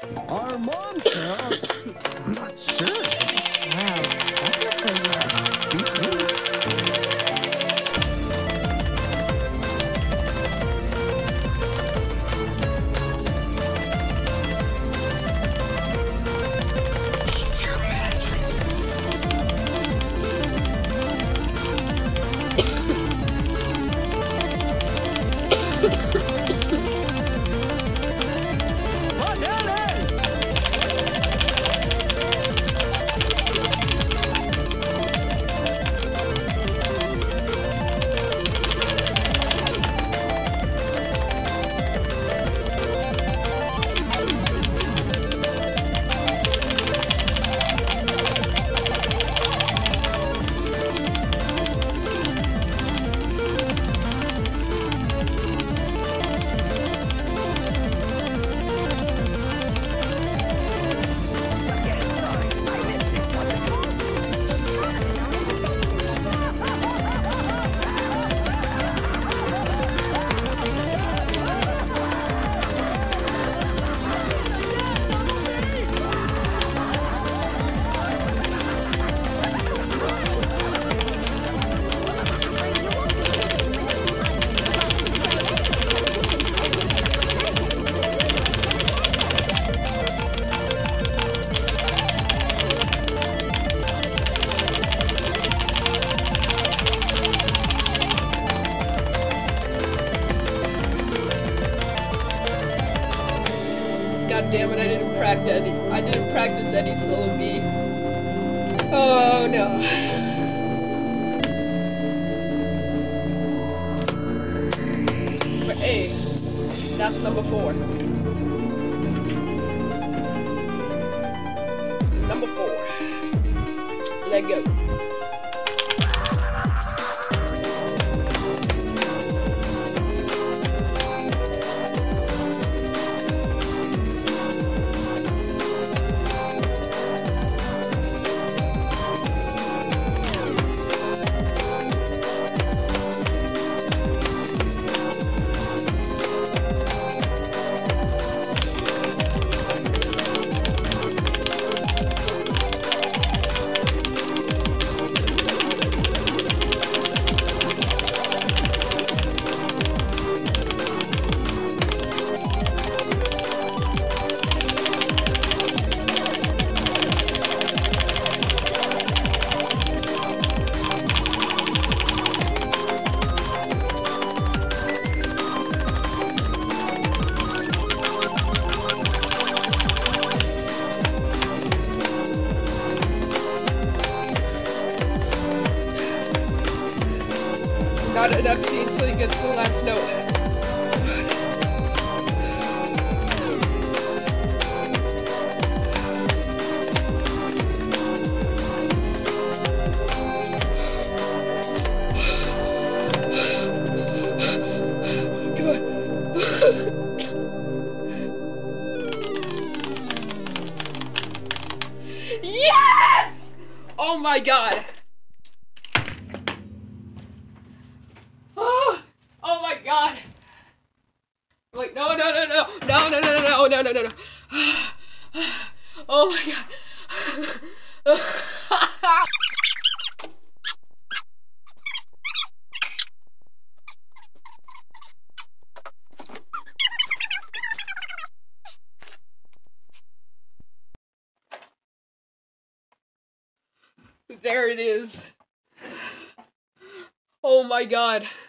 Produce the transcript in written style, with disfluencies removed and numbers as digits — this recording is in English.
Our monster? I'm not sure. Wow, that's not so beat me. God damn it, I didn't practice any solo B. Oh no. But hey, that's number 4. Number 4. Let go. Not enough C until you get to the last note. Come on. Yes! Oh my god. Oh my god! Wait, no. Oh my god. There it is. Oh my god.